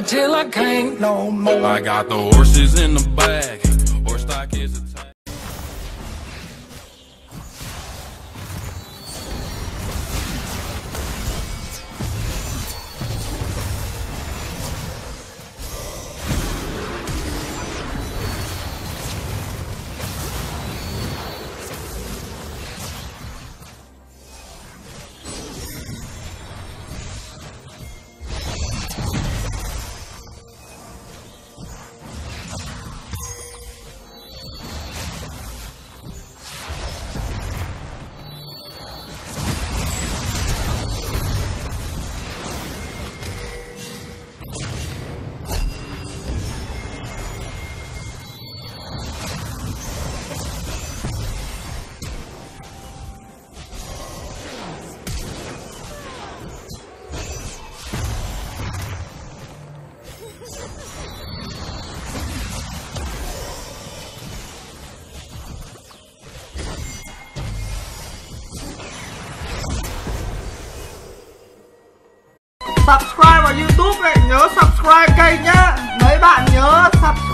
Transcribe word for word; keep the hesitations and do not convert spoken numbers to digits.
till I can't no more. I got the horses in the back. Horse stock is a subscribe vào YouTube này, nhớ subscribe kênh nhá. Mấy bạn nhớ subscribe